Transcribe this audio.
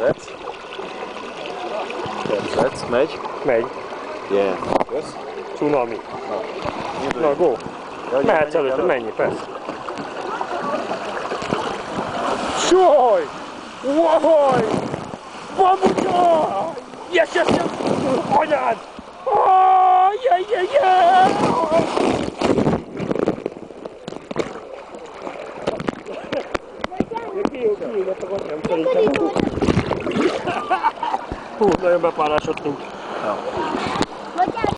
Tetszett, megy? Megy. Yeah. Kösz. Cunami. Na, go. Mehetsz előtte, mennyi, persze. Saj! Wahaj! Babuca! Yes, yes, yes! Anyád! Yeah, yeah, yeah! Hú, nagyon bepárásodtunk. Ja.